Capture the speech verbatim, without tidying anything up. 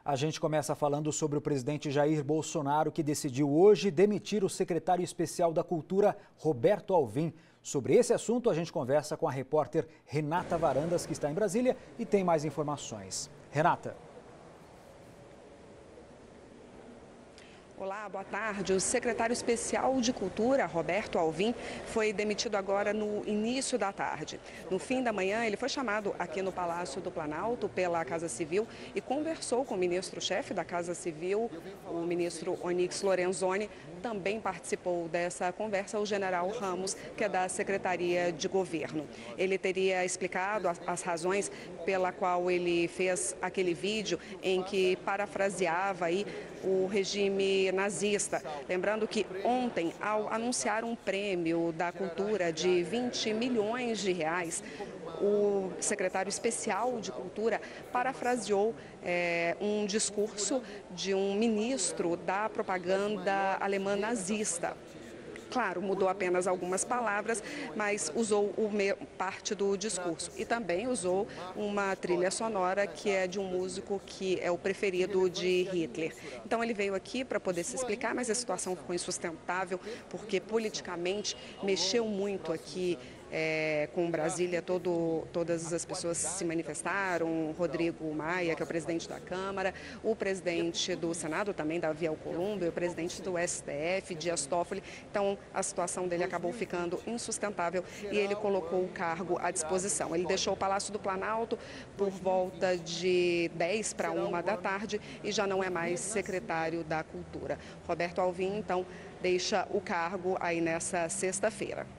A gente começa falando sobre o presidente Jair Bolsonaro, que decidiu hoje demitir o secretário especial da Cultura, Roberto Alvim. Sobre esse assunto, a gente conversa com a repórter Renata Varandas, que está em Brasília e tem mais informações. Renata. Olá, boa tarde. O secretário especial de Cultura, Roberto Alvim, foi demitido agora no início da tarde. No fim da manhã, ele foi chamado aqui no Palácio do Planalto pela Casa Civil e conversou com o ministro-chefe da Casa Civil, o ministro Onyx Lorenzoni. Também participou dessa conversa o general Ramos, que é da Secretaria de Governo. Ele teria explicado as, as razões pela qual ele fez aquele vídeo em que parafraseava aí o regime nazista. Lembrando que ontem, ao anunciar um prêmio da cultura de vinte milhões de reais, o secretário especial de Cultura parafraseou é, um discurso de um ministro da propaganda alemã nazista. Claro, mudou apenas algumas palavras, mas usou o me... parte do discurso. E também usou uma trilha sonora que é de um músico que é o preferido de Hitler. Então ele veio aqui para poder se explicar, mas a situação ficou insustentável, porque politicamente mexeu muito aqui é, com Brasília. Todo, todas as pessoas se manifestaram, Rodrigo Maia, que é o presidente da Câmara, o presidente do Senado também, Davi Alcolumbre, o presidente do S T F, Dias Toffoli. Então, a situação dele acabou ficando insustentável e ele colocou o cargo à disposição. Ele deixou o Palácio do Planalto por volta de dez para uma da tarde e já não é mais secretário da Cultura. Roberto Alvim, então, deixa o cargo aí nessa sexta-feira.